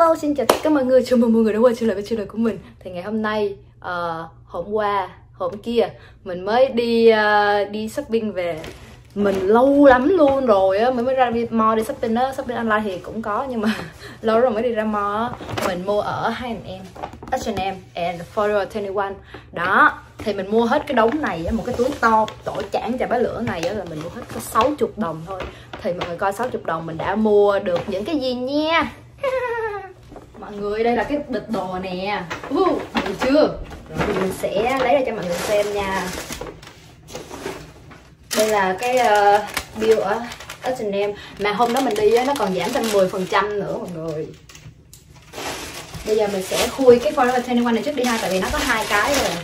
Hello, xin chào tất cả mọi người, chào mừng mọi người đã quay trở lại với channel của mình. Thì ngày hôm nay, hôm kia mình mới đi shopping về. Mình lâu lắm luôn rồi á, mới ra mall đi shopping á. Shopping online thì cũng có nhưng mà lâu rồi mới đi ra mall á. Mình mua ở H&M, H&M and Forever 21. Đó, thì mình mua hết cái đống này á, một cái túi to tổ chảng chà bá lửa này á, là mình mua hết có 60 đồng thôi. Thì mọi người coi 60 đồng mình đã mua được những cái gì nha. Mọi người, đây là cái bịch đồ nè. Được chưa? Rồi mình sẽ lấy ra cho mọi người xem nha. Đây là cái bill ở H&M. Mà hôm đó mình đi á, nó còn giảm thêm 10% nữa mọi người. Bây giờ mình sẽ khui cái Forever 21 này trước đi ha. Tại vì nó có hai cái rồi.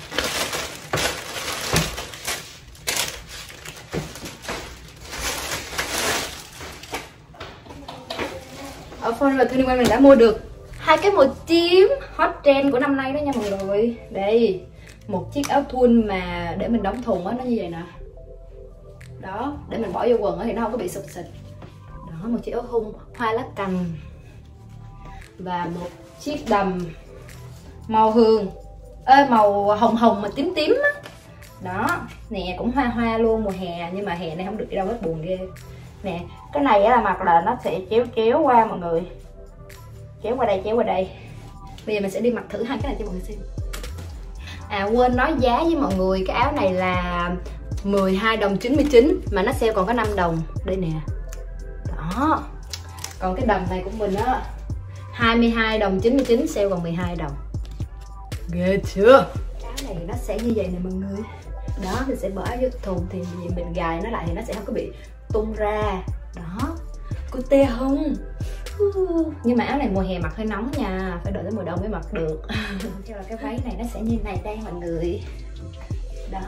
Ở Forever 21 mình đã mua được hai cái màu tím hot trend của năm nay đó nha mọi người. Đây, một chiếc áo thun mà để mình đóng thùng á, nó như vậy nè. Đó, để mình bỏ vô quần á thì nó không có bị sụp xịt. Đó, một chiếc áo thun hoa lá cành. Và một chiếc đầm màu hương, màu hồng hồng mà tím tím á. Đó, nè cũng hoa hoa luôn, mùa hè. Nhưng mà hè này không được đi đâu hết, buồn ghê. Nè, cái này á là mặc là nó sẽ chéo qua mọi người. Chéo qua đây, chéo qua đây. Bây giờ mình sẽ đi mặc thử hai cái này cho mọi người xem. À quên nói giá với mọi người, cái áo này là 12 đồng 99 mà nó sale còn có 5 đồng. Đây nè. Đó. Còn cái đầm này của mình á 22 đồng 99, sale còn 12 đồng. Ghê chưa? Cái áo này nó sẽ như vậy nè mọi người. Đó, mình sẽ bỏ vô thùng thì mình gài nó lại thì nó sẽ không có bị tung ra. Đó. Cô tê không? Nhưng mà áo này mùa hè mặc hơi nóng nha, phải đợi tới mùa đông mới mặc được. Cho là cái váy này nó sẽ như này đây mọi người. Đó.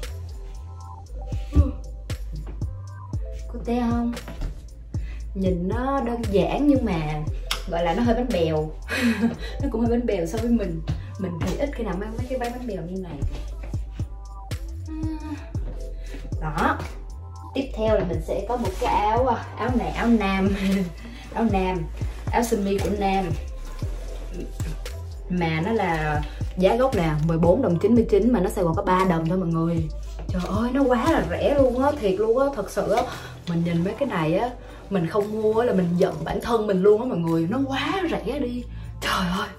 Cô tê không? Nhìn nó đơn giản nhưng mà gọi là nó hơi bánh bèo. Nó cũng hơi bánh bèo so với mình. Mình thì ít khi nào mang mấy cái váy bánh bèo như này. Đó. Tiếp theo là mình sẽ có một cái áo này, áo nam. Áo nam, áo sơ mi của nam. Mà nó là giá gốc nè 14 đồng 99 mà nó sẽ còn có 3 đồng thôi mọi người. Trời ơi nó quá là rẻ luôn á, thiệt luôn á, thật sự á. Mình nhìn mấy cái này á, mình không mua là mình giận bản thân mình luôn á mọi người, nó quá rẻ đi. Trời ơi.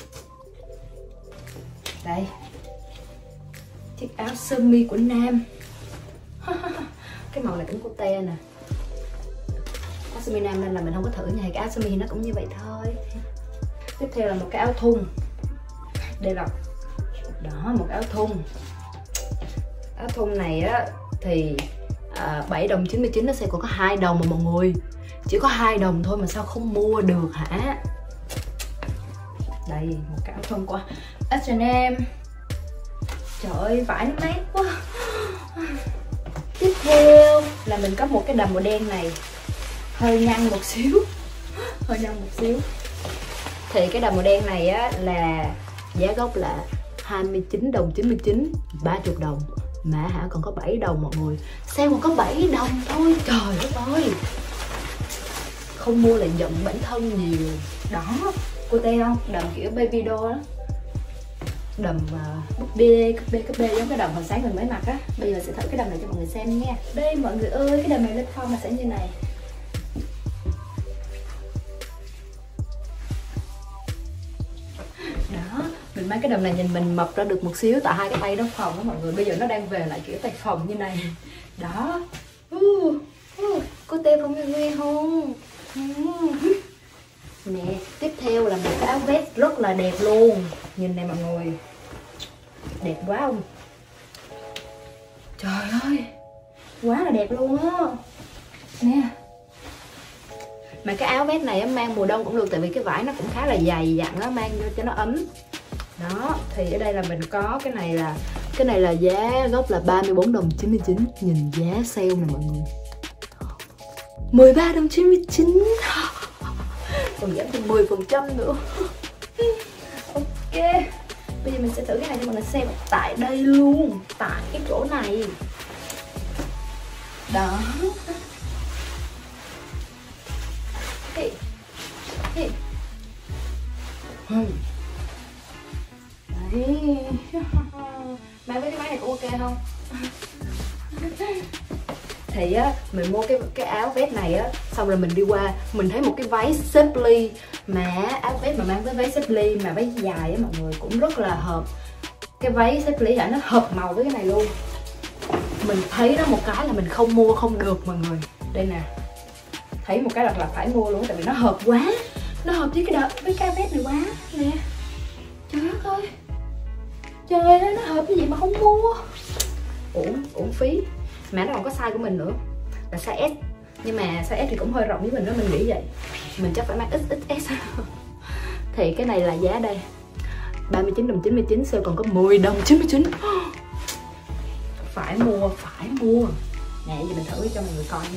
Đây. Chiếc áo sơ mi của nam. Cái màu này cũng cute nè. Áo sơ mi nam nên là mình không có thử nha, cái áo sơ mi nó cũng như vậy thôi. Tiếp theo là một cái áo thun. Đây là đó, một áo thun. Áo thun này á thì 7 đồng 99 nó sẽ còn có 2 đồng mà mọi người. Chỉ có 2 đồng thôi mà sao không mua được hả? Đây, một cái áo thun của H&M. Trời ơi, vải nó mát quá. Tiếp theo là mình có một cái đầm màu đen này. Hơi nhăn một xíu. Hơi nhăn một xíu. Thì cái đầm màu đen này á là giá gốc là 29 đồng 99, 30 đồng. Mà hả còn có 7 đồng mọi người. Sale còn có 7 đồng thôi. Trời đất ơi. Không mua là giận bản thân nhiều. Đó, cô tê không? Đầm kiểu baby doll á. Đầm búp bê giống cái đầm hồi sáng mình mới mặc á. Bây giờ sẽ thử cái đầm này cho mọi người xem nha. Đây mọi người ơi, cái đầm này lên form là sẽ như này. Đó, mình mang cái đầm này nhìn mình mập ra được một xíu tại hai cái tay nó phồng đó mọi người. Bây giờ nó đang về lại kiểu tay phồng như này. Đó. Có tê không nghe không? Nè, tiếp theo là một cái áo vest rất là đẹp luôn. Nhìn này mọi người. Đẹp quá không? Trời ơi. Quá là đẹp luôn á. Nè. Mà cái áo vest này mang mùa đông cũng được. Tại vì cái vải nó cũng khá là dày dặn á, mang vô cho nó ấm. Đó, thì ở đây là mình có cái này là giá gốc là 34 đồng 99. Nhìn giá sale nè mọi người. 13 đồng 99. Còn giảm thêm 10% nữa. Ok. Bây giờ mình sẽ thử cái này cho mọi người xem tại đây luôn. Tại cái chỗ này. Đó. không? Thì á, mình mua cái áo vest này á, xong rồi mình đi qua mình thấy một cái váy xếp ly, mà áo vest mà mang với váy xếp ly mà váy dài á mọi người, cũng rất là hợp. Cái váy xếp ly nó hợp màu với cái này luôn. Mình thấy nó một cái là mình không mua không được mọi người. Đây nè, thấy một cái là phải mua luôn, tại vì nó hợp quá, nó hợp với cái áo vest này quá nè. Trời đất ơi, trời ơi, nó hợp cái gì mà không mua, uổng phí. Mà nó còn có size của mình nữa là size S, nhưng mà size S thì cũng hơi rộng với mình đó, mình nghĩ vậy. Mình chắc phải mang XXS. Thì cái này là giá đây 39 đồng 99, sale còn có 10 đồng 99. Phải mua nè. Giờ mình thử cho mọi người coi nha.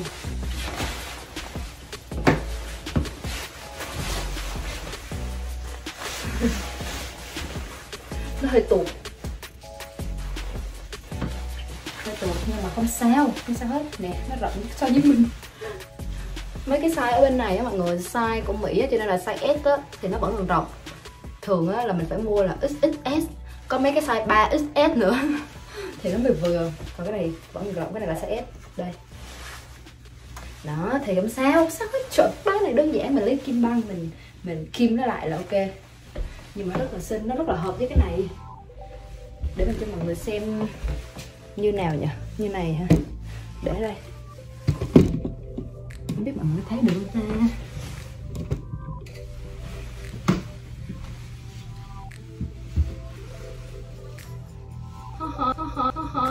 Nó hơi tuột, nhưng mà không sao hết nè, nó rộng so với mình. Mấy cái size ở bên này á mọi người, size của Mỹ á, cho nên là size S á thì nó vẫn còn rộng. Thường á là mình phải mua là XXS, có mấy cái size 3XS nữa thì nó vừa. Còn cái này vẫn còn rộng, cái này là size S đây. Đó thì không sao hết. Trời, cái này đơn giản, mình lấy kim băng mình kim nó lại là ok. Nhưng mà rất là xinh, nó rất là hợp với cái này. Để mình cho mọi người xem như nào nhỉ, như này ha, để đây, không biết mọi người thấy được không ta.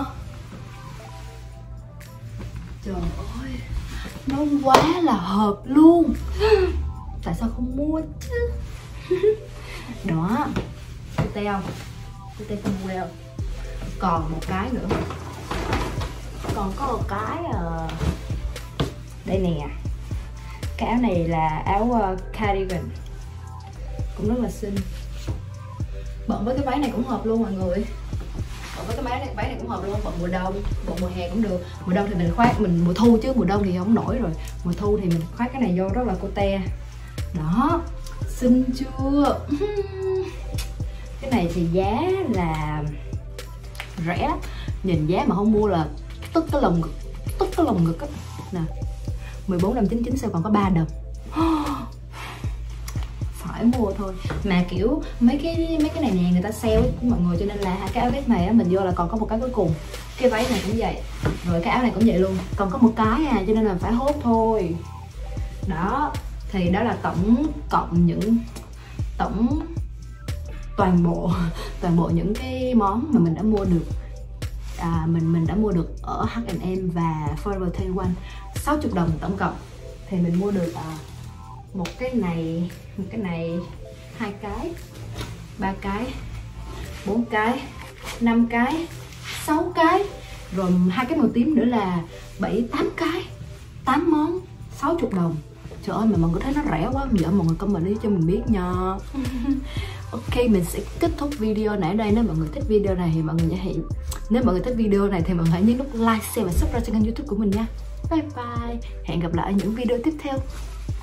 Trời ơi, nó quá là hợp luôn, tại sao không mua chứ. Đó, teo không well. Còn một cái nữa, còn có một cái đây nè. Cái áo này là áo cardigan, cũng rất là xinh. Bận với cái váy này cũng hợp luôn mọi người. Bận với cái váy này cũng hợp luôn. Bận mùa đông, bận mùa hè cũng được. Mùa đông thì mình khoác, mùa thu chứ mùa đông thì không nổi rồi. Mùa thu thì mình khoác cái này vô rất là cute. Đó, xinh chưa? Cái này thì giá là rẻ, nhìn giá mà không mua là tức cái lồng ngực á nè. 14 đồng 99, sao còn có 3 đồng. Phải mua thôi. Mà kiểu mấy cái này nè, người ta sale mọi người, cho nên là cái áo vest này á, mình vô là còn có một cái cuối cùng. Cái váy này cũng vậy, rồi cái áo này cũng vậy luôn, còn có một cái cho nên là phải hốt thôi. Đó, thì đó là tổng cộng toàn bộ những cái món mà mình đã mua được. Mình đã mua được ở H&M và Forever 21, 60 đồng tổng cộng. Thì mình mua được một cái này, 2 cái, 3 cái, 4 cái, 5 cái, 6 cái, rồi 2 cái màu tím nữa là 7-8 cái, 8 món 60 đồng. Trời ơi, mà mọi người thấy nó rẻ quá, giờ mọi người comment đi cho mình biết nha. Ok, mình sẽ kết thúc video này ở đây. Nếu mọi người thích video này thì mọi người hãy nhấn nút like, share và subscribe cho kênh YouTube của mình nha. Bye bye. Hẹn gặp lại ở những video tiếp theo.